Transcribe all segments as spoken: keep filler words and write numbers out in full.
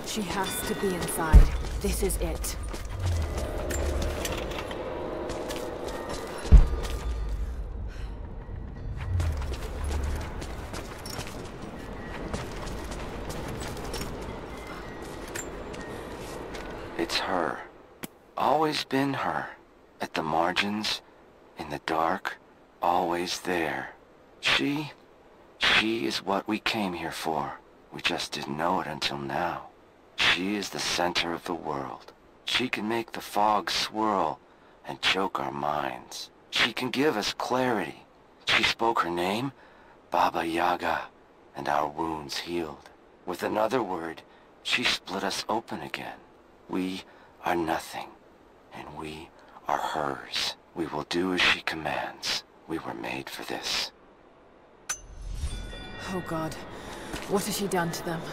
She has to be inside. This is it. It's her. Always been her. At the margins, in the dark, always there. She... she is what we came here for. We just didn't know it until now. She is the center of the world. She can make the fog swirl and choke our minds. She can give us clarity. She spoke her name, Baba Yaga, and our wounds healed. With another word, she split us open again. We are nothing, and we are hers. We will do as she commands. We were made for this. Oh God, what has she done to them?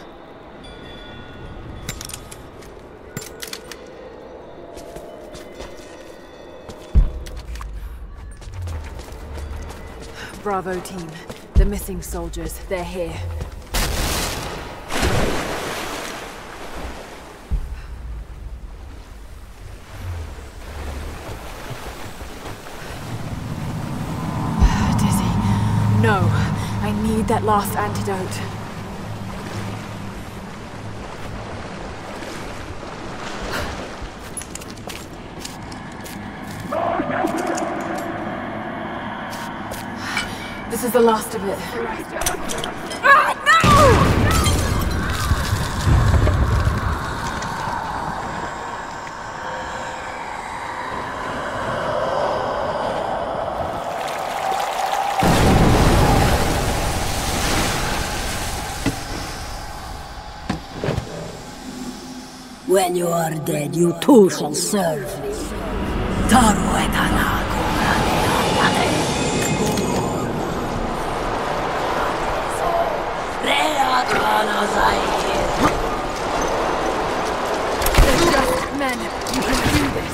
Bravo team, the missing soldiers, they're here. No, I need that last antidote. This is the last of it. Ah, no! When you are dead, you too shall serve me. Taru et Anago. They're just men. You can do this.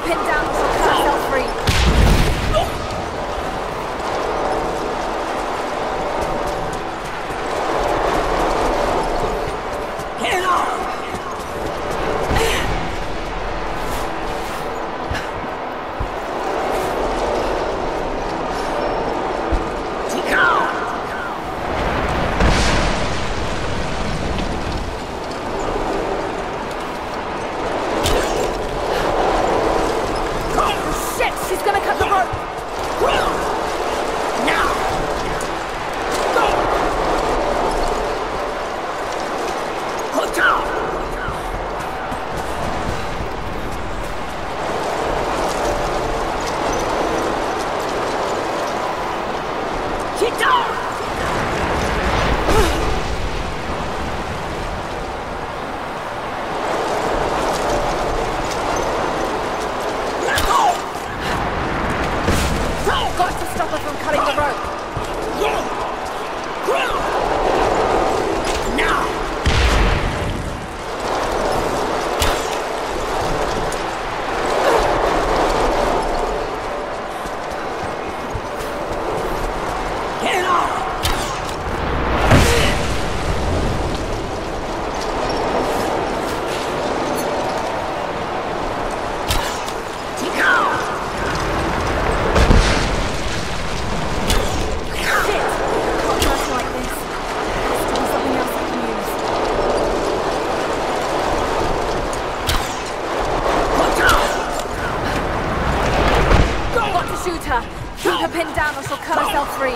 pinned down or she'll cut herself free. Keep her pinned down or she'll cut herself free.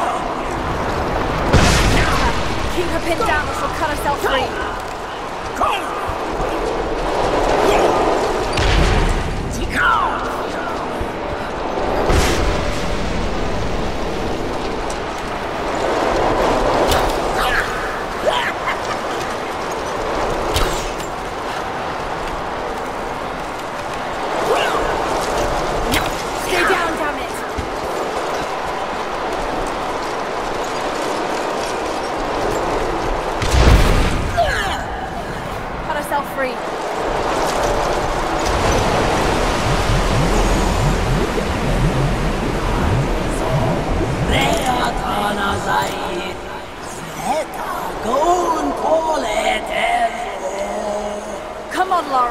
Keep her pinned down or she'll cut herself free.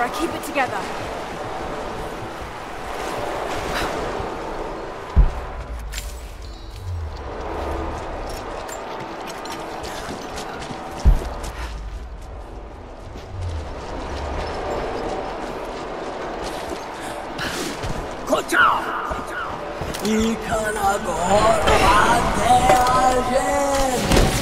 there. Keep it together. Ikanagor Adeagen!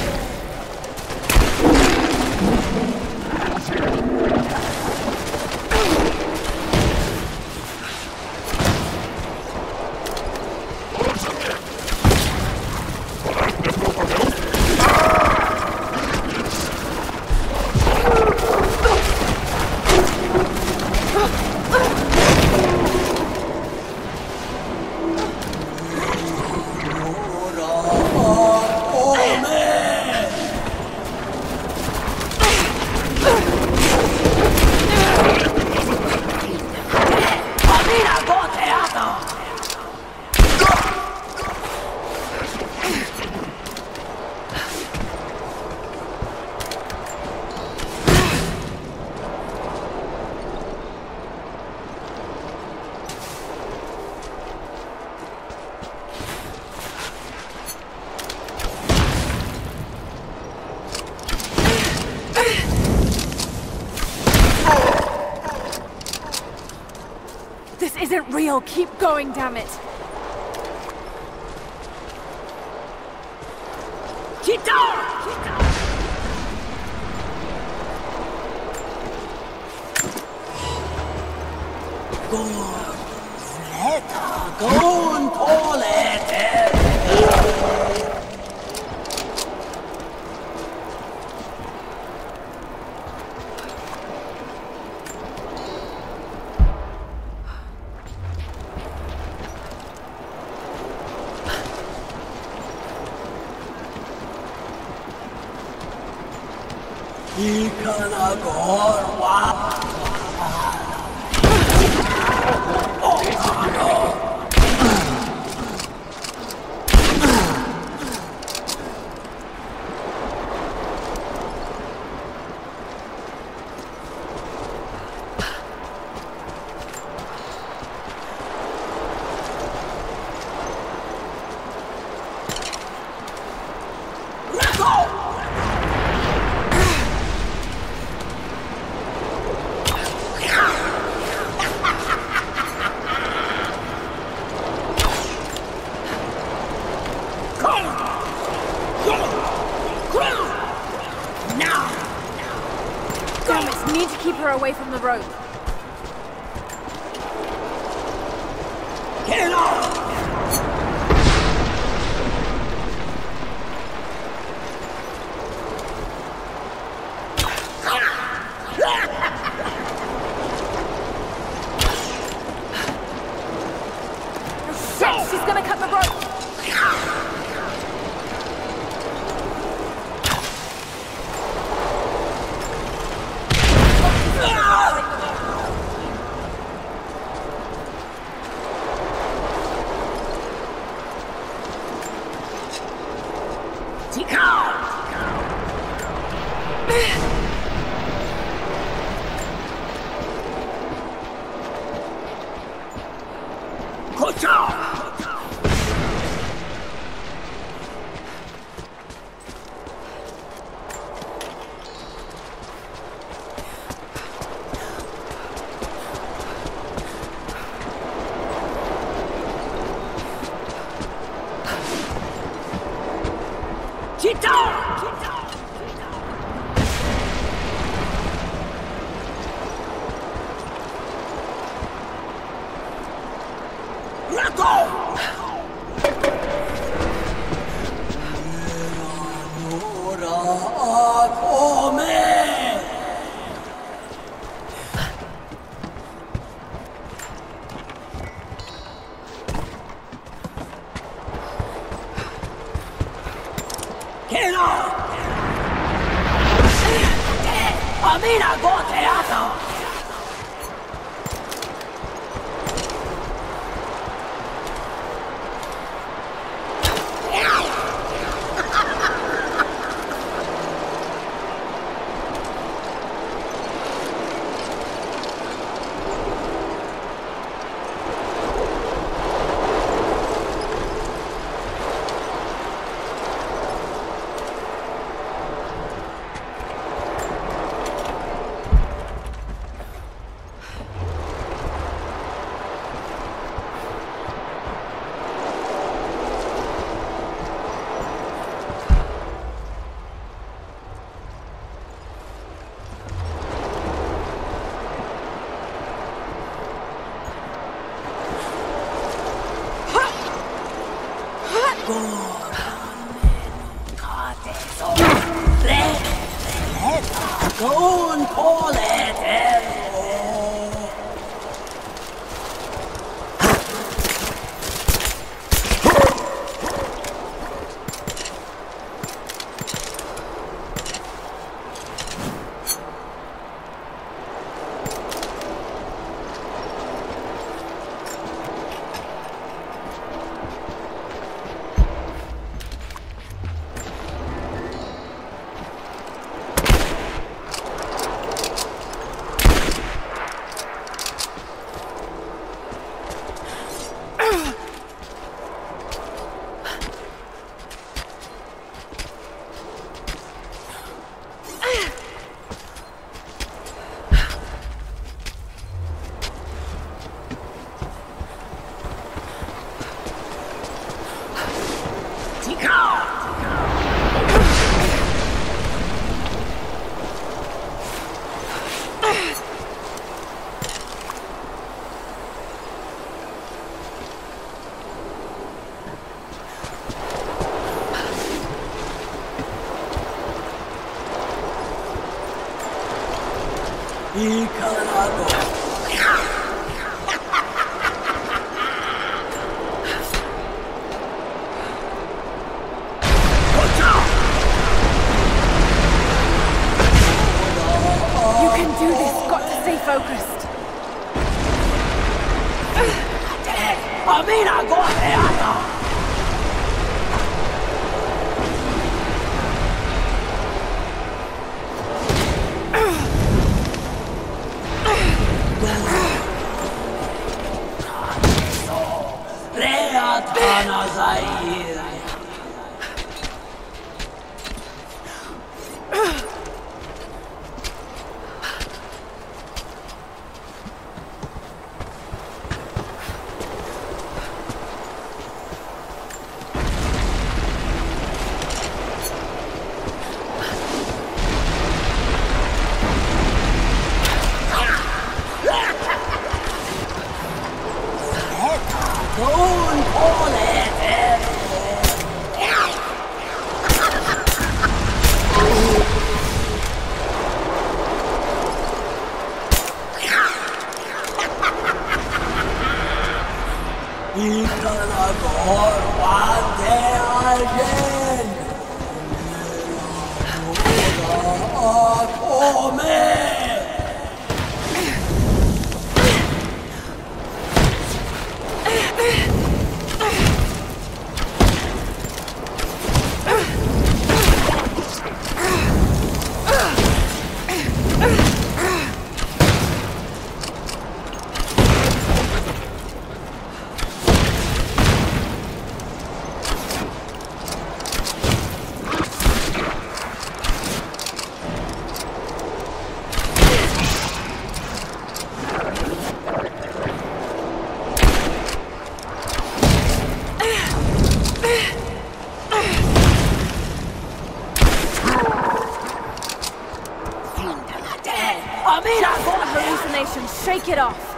This isn't real. Keep going, damn it. Ikanagor Damn it, need to keep her away from the rope. Get off! Shit, she's gonna cut the rope! Amina go teatro! Gon Poleter. Shake it off!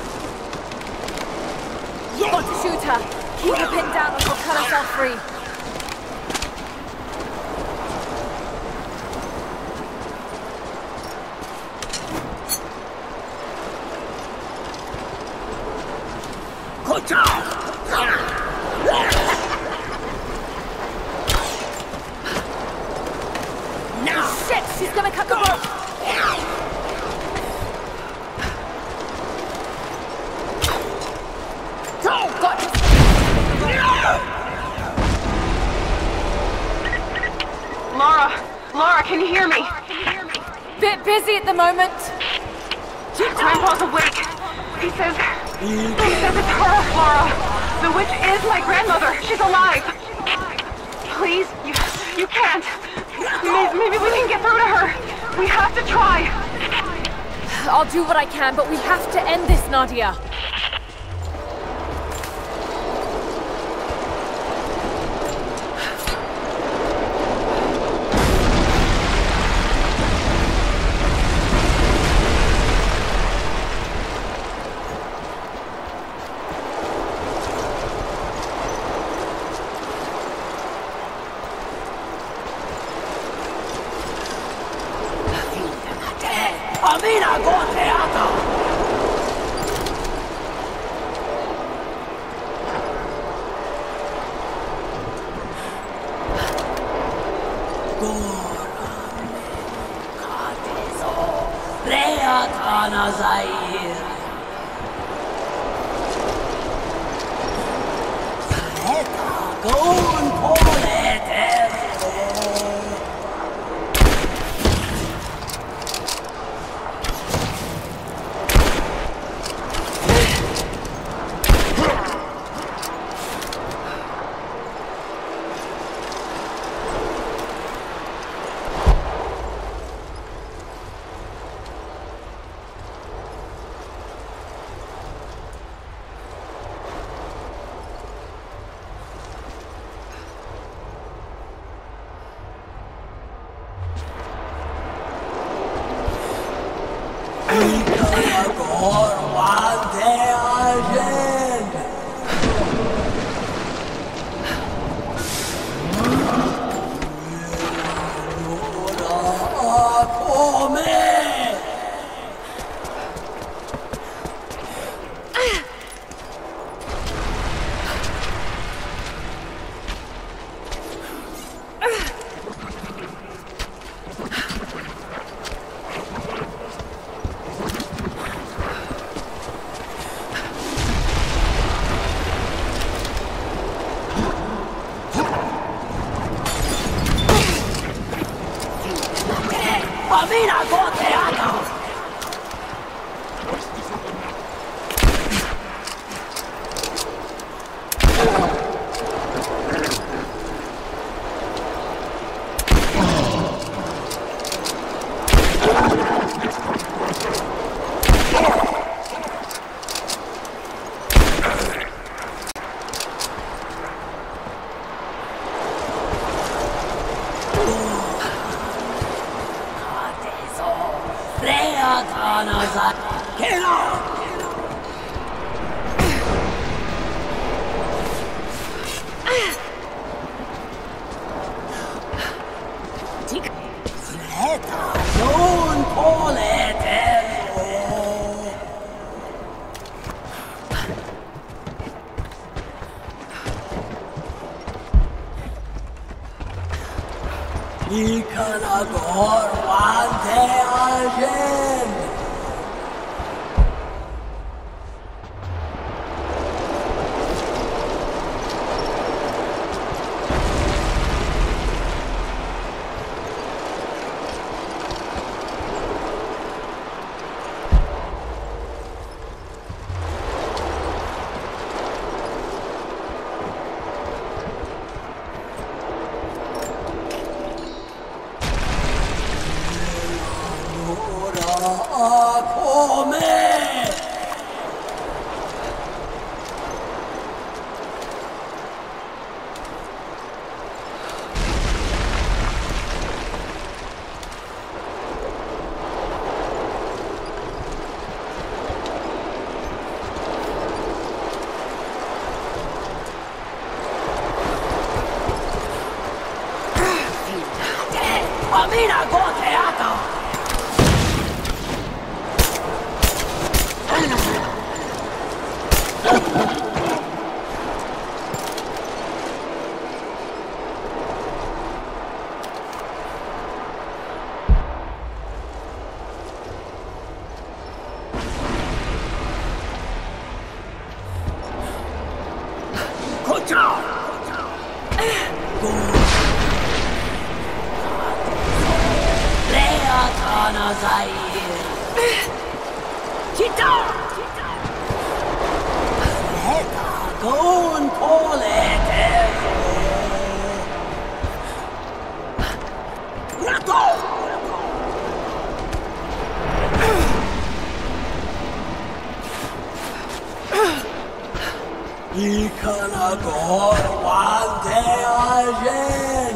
Got to shoot her. Keep her pinned down or she'll cut herself free. gonna cut the rope! Got him! Laura! Laura, can you hear me? Bit busy at the moment. Grandpa's awake. He says... He says it's her, Laura. The witch is my grandmother. She's alive. Please, you... you can't. Maybe, maybe we can get through to her. We have to try. I'll do what I can, but we have to end this, Nadia. Amina Goteata! Reatana Zair! Eta Gon Polete! Amina Goteata! Ikanagor Wante Agen! Amina Goteata! Ikana Zair! Tita! Eta gon polete! Rato! Ikana gor wante ajen!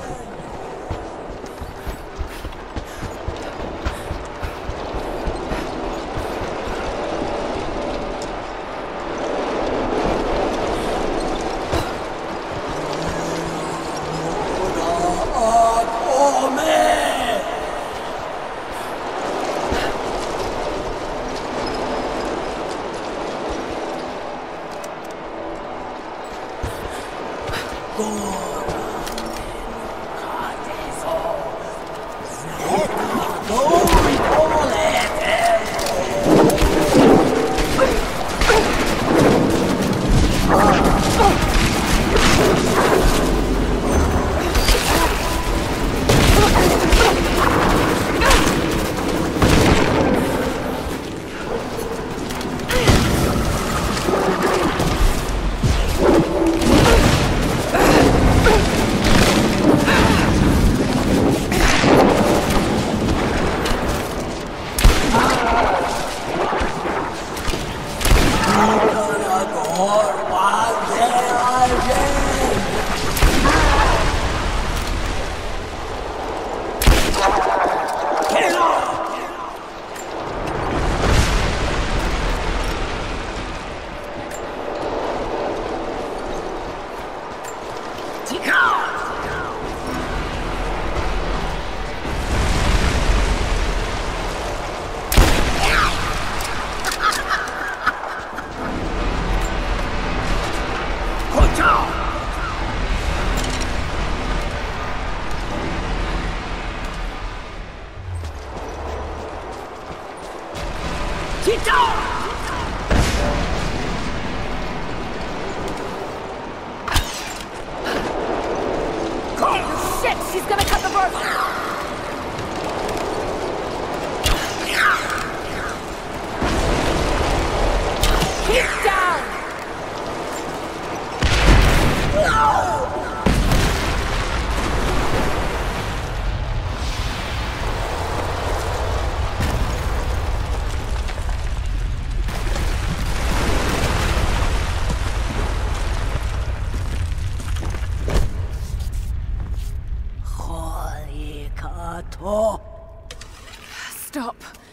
Stop.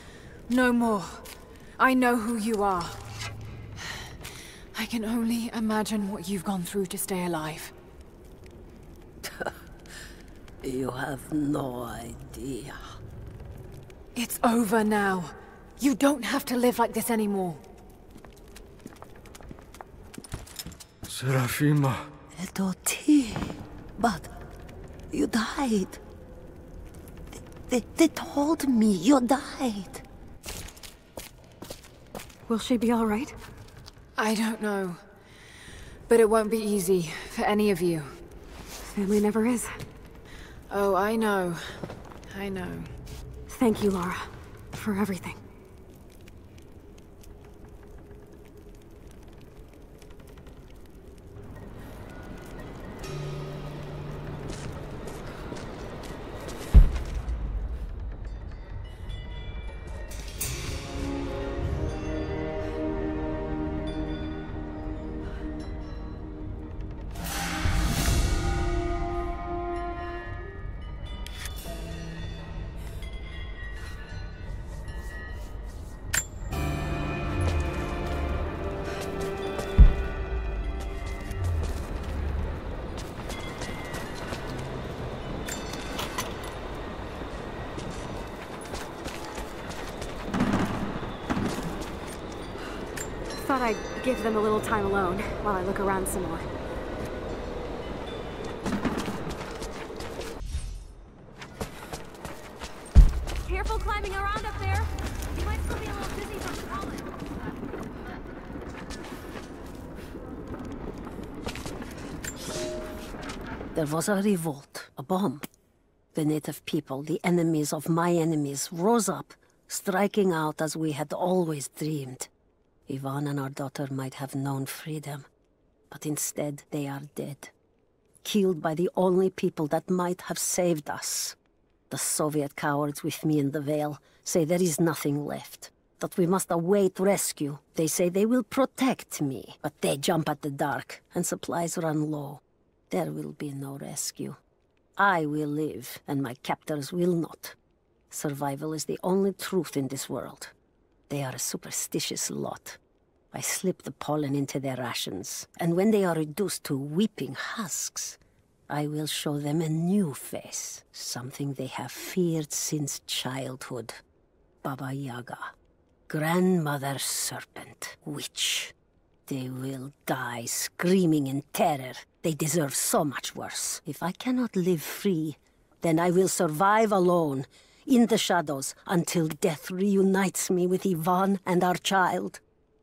No more. I know who you are. I can only imagine what you've gone through to stay alive. You have no idea. It's over now. You don't have to live like this anymore. Serafima. Edoti. But you died. They, they told me you died. Will she be all right? I don't know. But it won't be easy for any of you. Family never is. Oh, I know. I know. Thank you, Lara, for everything. Thought I'd give them a little time alone while I look around some more. Careful climbing around up there. You might still be a little dizzy from falling. There was a revolt, a bomb. The native people, the enemies of my enemies, rose up, striking out as we had always dreamed. Ivan and our daughter might have known freedom, but instead they are dead. Killed by the only people that might have saved us. The Soviet cowards with me in the Vale say there is nothing left, that we must await rescue. They say they will protect me, but they jump at the dark, and supplies run low. There will be no rescue. I will live, and my captors will not. Survival is the only truth in this world. They are a superstitious lot. I slip the pollen into their rations, and when they are reduced to weeping husks, I will show them a new face, something they have feared since childhood. Baba Yaga, grandmother serpent, witch. They will die screaming in terror. They deserve so much worse. If I cannot live free, then I will survive alone, in the shadows, until death reunites me with Ivan and our child.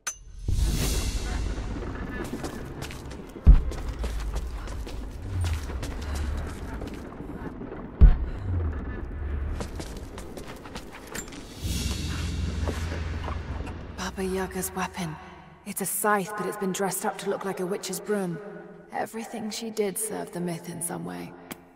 Baba Yaga's weapon. It's a scythe, but it's been dressed up to look like a witch's broom. Everything she did served the myth in some way.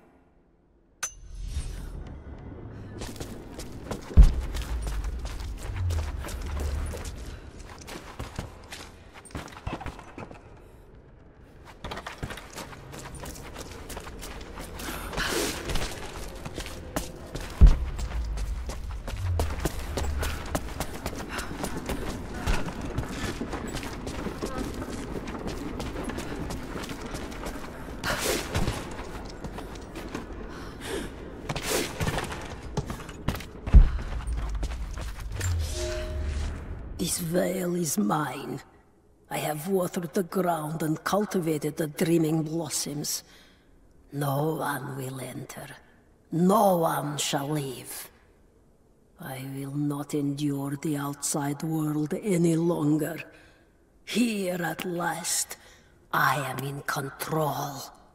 This veil is mine. I have watered the ground and cultivated the dreaming blossoms. No one will enter. No one shall leave. I will not endure the outside world any longer. Here at last, I am in control.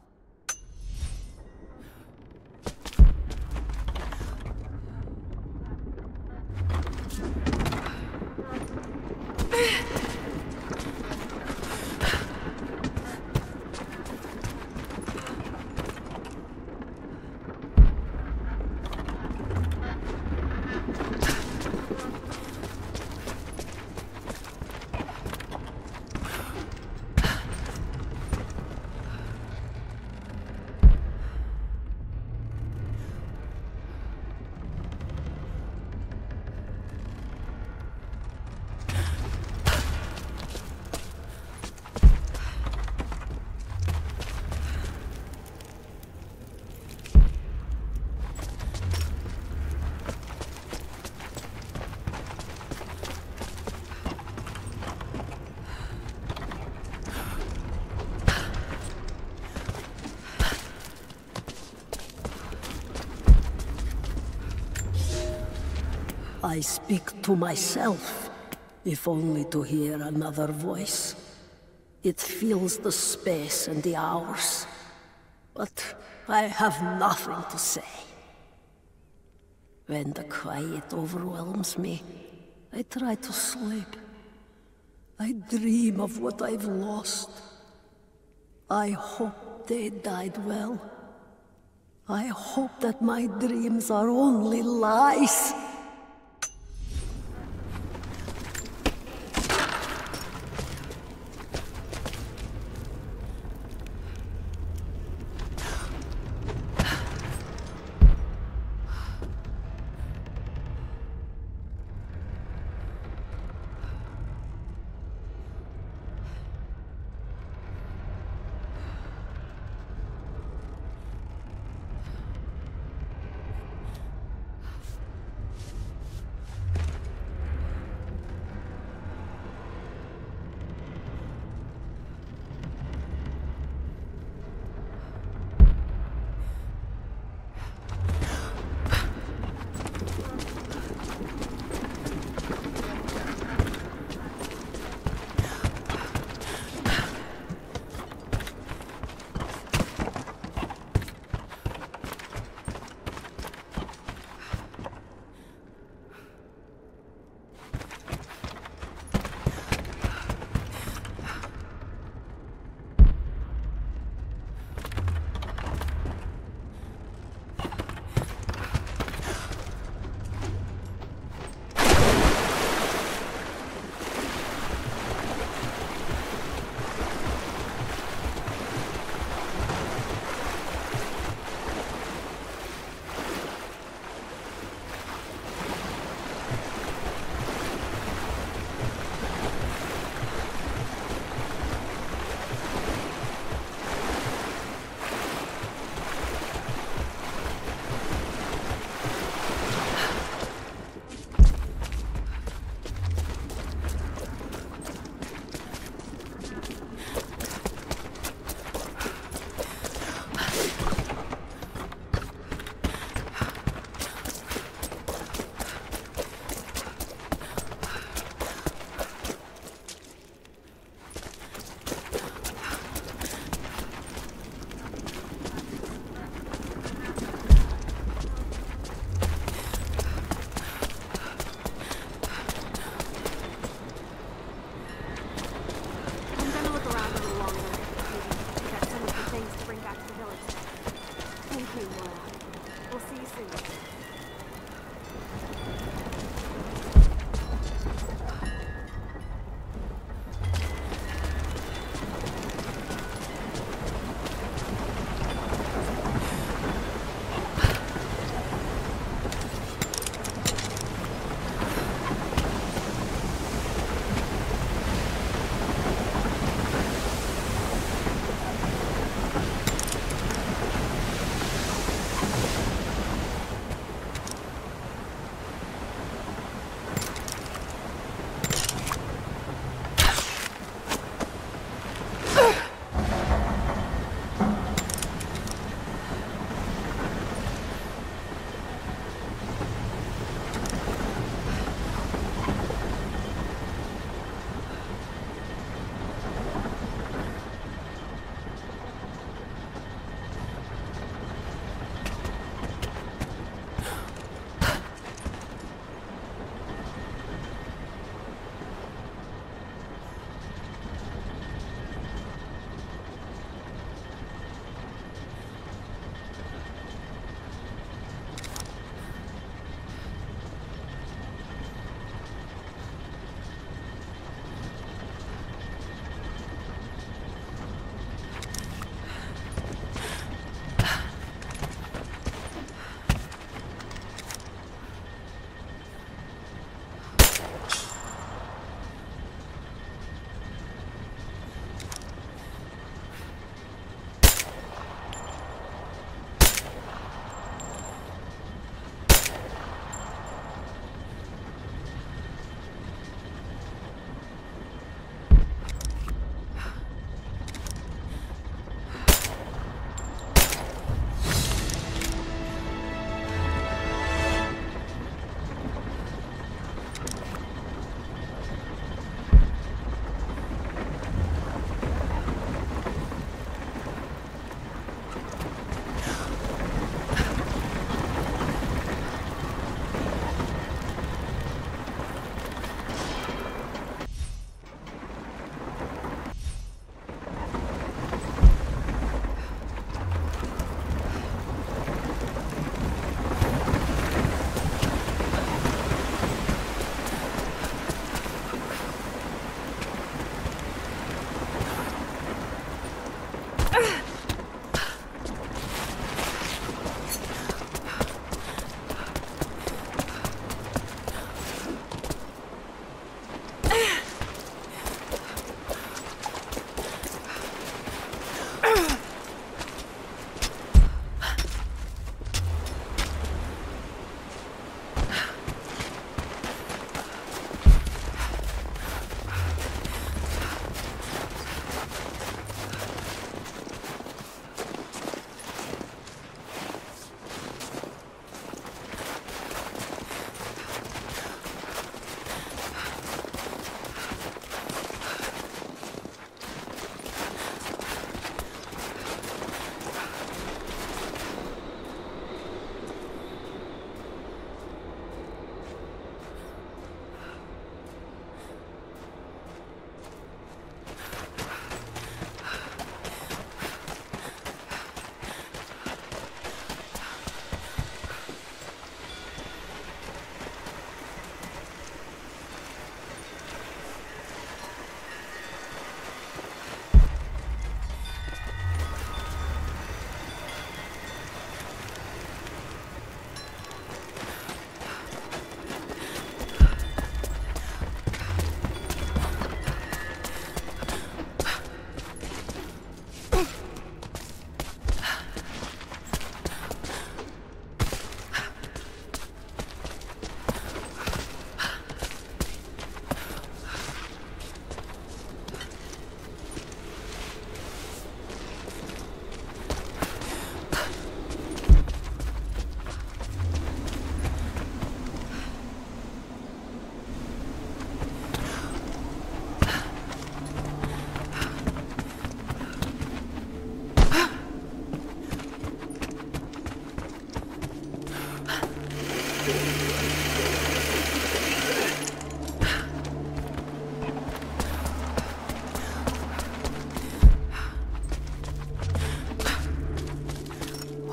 I speak to myself, if only to hear another voice. It fills the space and the hours, but I have nothing to say. When the quiet overwhelms me, I try to sleep. I dream of what I've lost. I hope they died well. I hope that my dreams are only lies. you, Laura. We'll see you soon.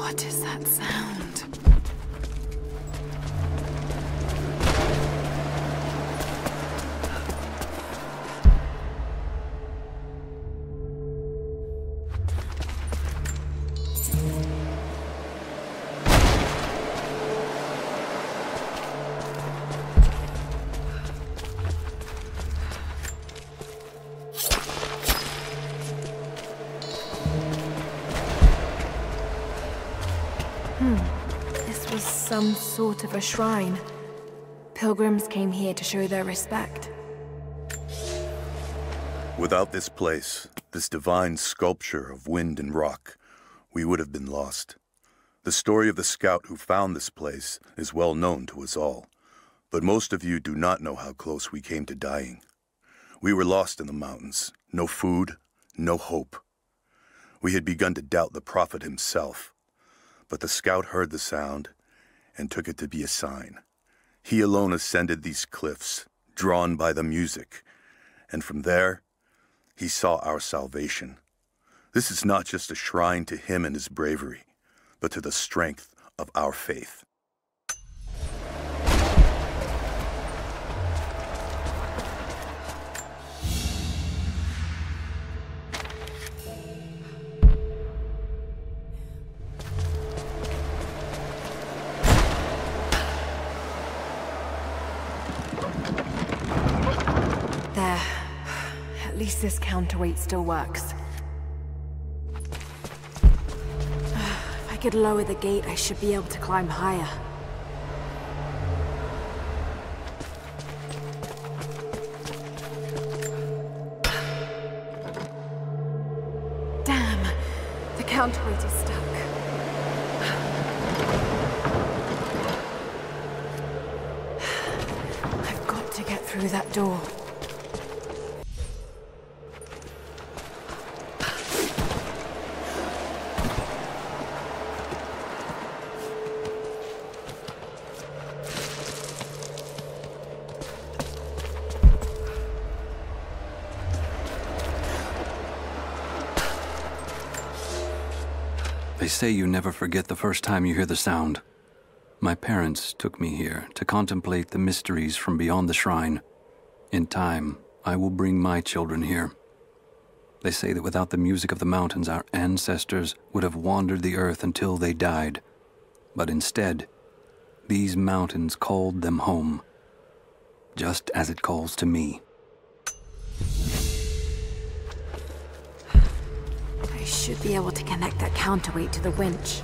What is that sound? This was some sort of a shrine. Pilgrims came here to show their respect. Without this place, this divine sculpture of wind and rock, we would have been lost. The story of the scout who found this place is well known to us all, but most of you do not know how close we came to dying. We were lost in the mountains, no food, no hope. We had begun to doubt the prophet himself, but the scout heard the sound and took it to be a sign. He alone ascended these cliffs, drawn by the music, and from there, he saw our salvation. This is not just a shrine to him and his bravery, but to the strength of our faith. There. At least this counterweight still works. If I could lower the gate, I should be able to climb higher. Damn! The counterweight is stuck. I've got to get through that door. They say you never forget the first time you hear the sound. My parents took me here to contemplate the mysteries from beyond the shrine. In time, I will bring my children here. They say that without the music of the mountains, our ancestors would have wandered the earth until they died. But instead, these mountains called them home, just as it calls to me. I should be able to connect that counterweight to the winch.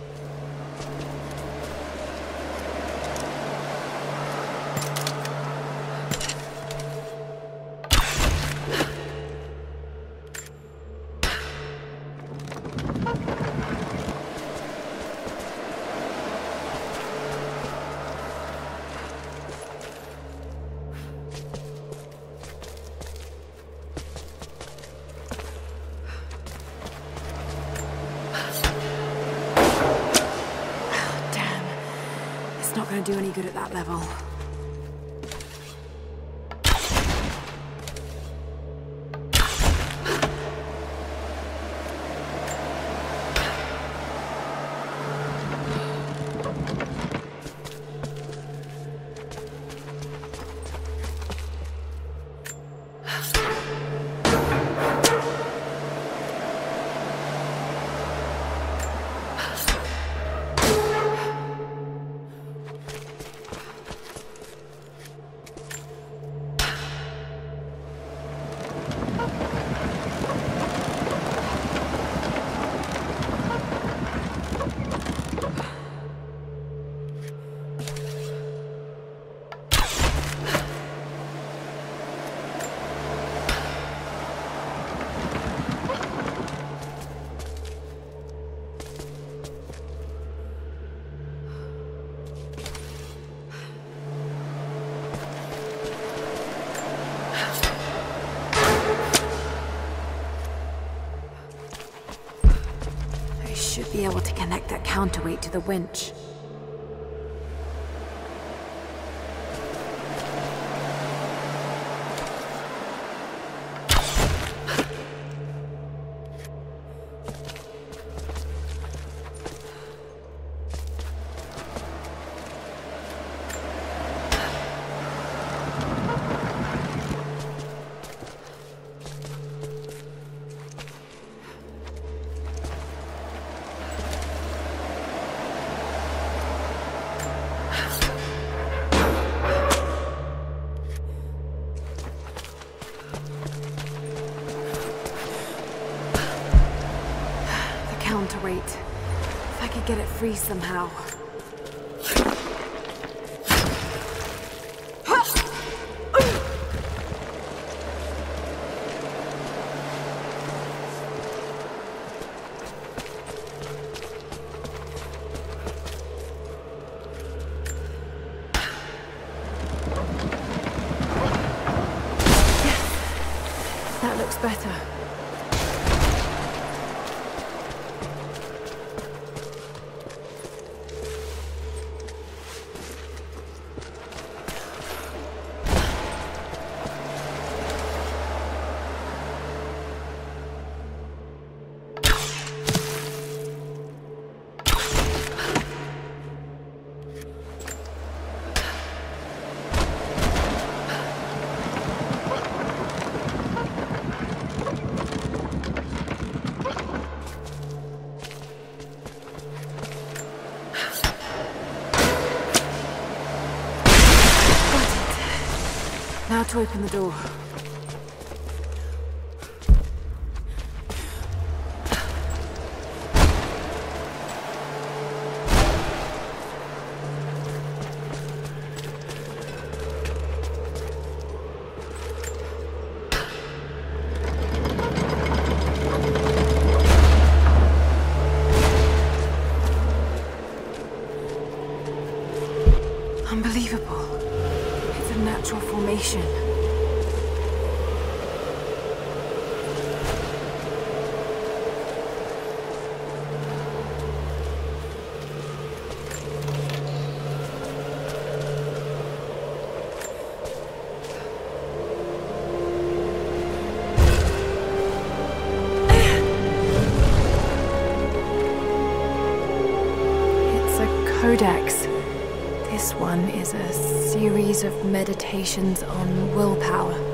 Not going to do any good at that level. Should be able to connect that counterweight to the winch. If I could get it free somehow. That looks better. Now to open the door. Unbelievable. It's a natural formation. It's a codex. This one is a series of meditations on willpower.